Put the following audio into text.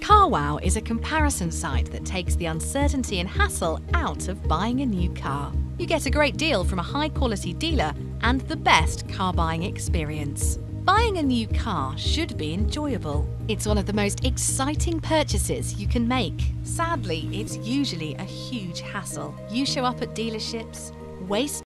CarWow is a comparison site that takes the uncertainty and hassle out of buying a new car. You get a great deal from a high-quality dealer and the best car buying experience. Buying a new car should be enjoyable. It's one of the most exciting purchases you can make. Sadly, it's usually a huge hassle. You show up at dealerships, waste